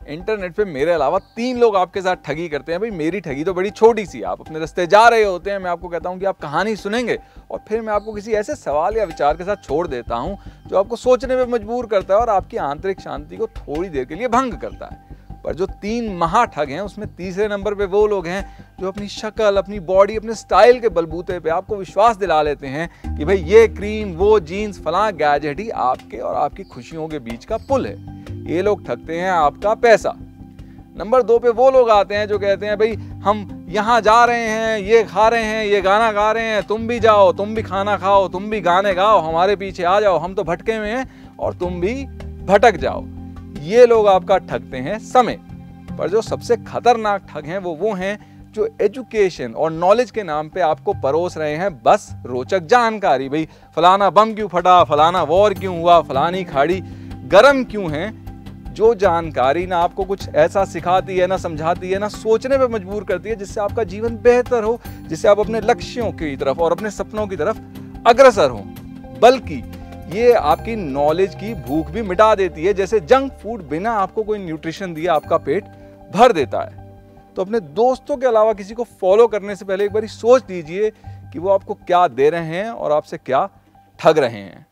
Internet पे मेरे अलावा 3 लोग आपके साथ ठगी करते हैं। भाई मेरी ठगी तो बड़ी छोटी सी है, आप अपने रास्ते जा रहे होते हैं, मैं आपको कहता हूँ कि आप कहानी सुनेंगे और फिर मैं आपको किसी ऐसे सवाल या विचार के साथ छोड़ देता हूँ जो आपको सोचने पे मजबूर करता है और आपकी आंतरिक शांति को थोड़ी देर के लिए भंग करता है। पर जो 3 महाठग हैं उसमें तीसरे नंबर पे वो लोग हैं जो अपनी शक्ल, अपनी बॉडी, अपने स्टाइल के बलबूते पे आपको विश्वास दिला लेते हैं कि भाई ये क्रीम, वो जीन्स, फलां गैजेट ही आपके और आपकी खुशियों के बीच का पुल है। ये लोग ठगते हैं आपका पैसा। नंबर 2 पे वो लोग आते हैं जो कहते हैं भाई हम यहाँ जा रहे हैं, ये खा रहे हैं, ये गाना गा रहे हैं, तुम भी जाओ, तुम भी खाना खाओ, तुम भी गाने गाओ, हमारे पीछे आ जाओ, हम तो भटके हुए हैं और तुम भी भटक जाओ। ये लोग आपका ठगते हैं समय। पर जो सबसे खतरनाक ठग हैं वो हैं जो एजुकेशन और नॉलेज के नाम पे आपको परोस रहे हैं बस रोचक जानकारी। भाई फलाना बम क्यों फटा, फलाना वॉर क्यों हुआ, फलानी खाड़ी गर्म क्यों है। जो जानकारी ना आपको कुछ ऐसा सिखाती है, ना समझाती है, ना सोचने पे मजबूर करती है जिससे आपका जीवन बेहतर हो, जिससे आप अपने लक्ष्यों की तरफ और अपने सपनों की तरफ अग्रसर हो, बल्कि ये आपकी नॉलेज की भूख भी मिटा देती है। जैसे जंक फूड बिना आपको कोई न्यूट्रिशन दिए आपका पेट भर देता है। तो अपने दोस्तों के अलावा किसी को फॉलो करने से पहले एक बार सोच लीजिए कि वो आपको क्या दे रहे हैं और आपसे क्या ठग रहे हैं।